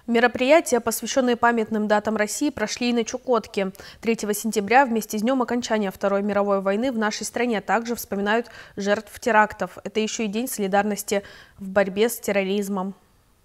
Мероприятия, посвященные памятным датам России, прошли и на Чукотке. 3 сентября, вместе с днем окончания Второй мировой войны, в нашей стране также вспоминают жертв терактов. Это еще и День солидарности в борьбе с терроризмом.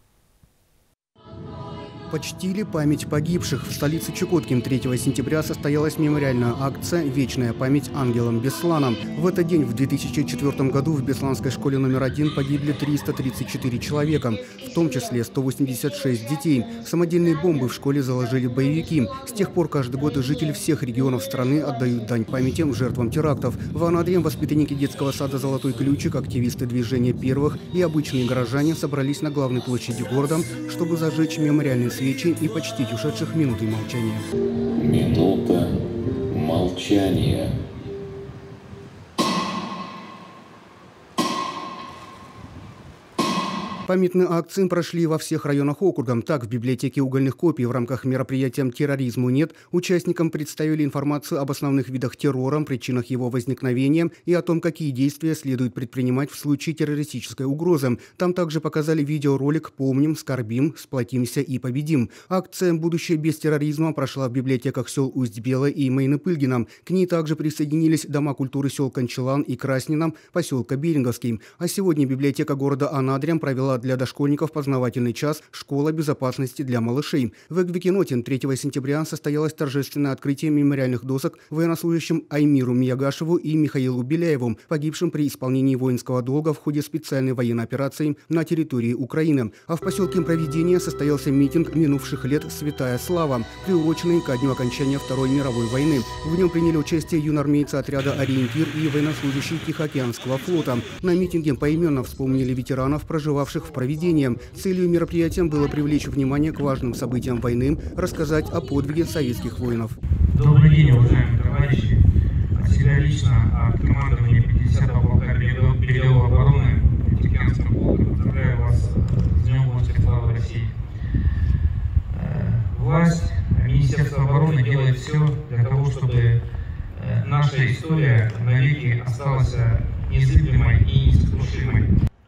Почтили память погибших. В столице Чукотки 3 сентября состоялась мемориальная акция «Вечная память ангелам Бесланом». В этот день, в 2004 году, в Бесланской школе номер 1 погибли 334 человека, в том числе 186 детей. Самодельные бомбы в школе заложили боевики. С тех пор каждый год жители всех регионов страны отдают дань памяти жертвам терактов. В Анадыре воспитанники детского сада «Золотой ключик», активисты движения первых и обычные горожане собрались на главной площади города, чтобы зажечь мемориальные свечи и почтить ушедших минутой молчания. Минута молчания. Памятные акции прошли во всех районах округа. Так, в библиотеке угольных копий в рамках мероприятия «Терроризму нет» участникам представили информацию об основных видах террора, причинах его возникновения и о том, какие действия следует предпринимать в случае террористической угрозы. Там также показали видеоролик «Помним, скорбим, сплотимся и победим». Акция «Будущее без терроризма» прошла в библиотеках сел Усть-Бело и Майны-Пыльгина. К ней также присоединились дома культуры сел Кончелан и Краснина, поселка Беринговский. А сегодня библиотека города Анадыря провела для дошкольников познавательный час «Школа безопасности для малышей». В Эквикеноте 3 сентября состоялось торжественное открытие мемориальных досок военнослужащим Аймиру Миягашеву и Михаилу Беляеву, погибшим при исполнении воинского долга в ходе специальной военной операции на территории Украины. А в поселке Провидения состоялся митинг минувших лет «Святая слава», приуроченный ко дню окончания Второй мировой войны. В нем приняли участие юноармейцы отряда «Ориентир» и военнослужащие Тихоокеанского флота. На митинге поименно вспомнили ветеранов, проживавших в Провидении. Целью мероприятия было привлечь внимание к важным событиям войны, рассказать о подвиге советских воинов. Добрый день, уважаемые товарищи. От себя лично, от командования 50-го полка береговой обороны Тихоокеанского флота поздравляю вас с Днем воинской славы России. Власть, Министерство обороны делает все для того, чтобы наша история навеки осталась незыблемой и несокрушимой.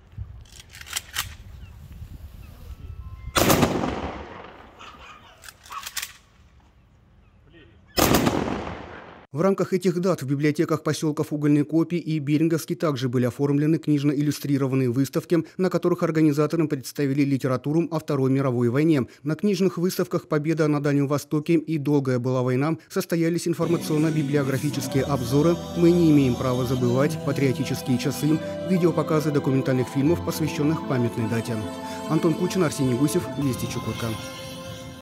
В рамках этих дат в библиотеках поселков Угольной Копи и Беринговский также были оформлены книжно-иллюстрированные выставки, на которых организаторам представили литературу о Второй мировой войне. На книжных выставках «Победа на Дальнем Востоке» и «Долгая была война» состоялись информационно-библиографические обзоры «Мы не имеем права забывать», «Патриотические часы», видеопоказы документальных фильмов, посвященных памятной дате. Антон Кучин, Арсений Гусев, Вести Чукотка.